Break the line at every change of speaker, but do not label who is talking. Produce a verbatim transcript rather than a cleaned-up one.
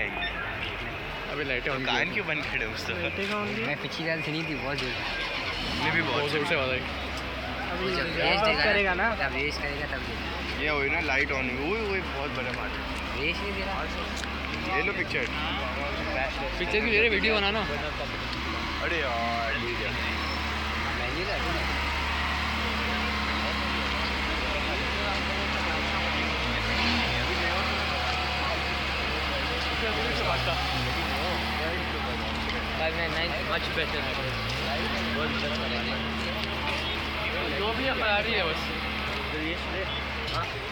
अबे लाइटें ऑन
कान क्यों बंद खड़े उस तरह?
मैं पिछली रात सुनी थी बहुत जोर
मैं भी बहुत
जोर से आवाज आई।
अभी वेस्ट करेगा ना, जब वेस्ट करेगा तब
ये हुई ना लाइट ऑन हुई। वो वो बहुत बड़ा बात है।
वेस्ट नहीं दे रहा।
ले लो पिक्चर।
पिक्चर की ले रहे वीडियो बनाना।
अरे यार
मेन्यू का five nine nine much better.
जो भी है खराबी है बस।
हाँ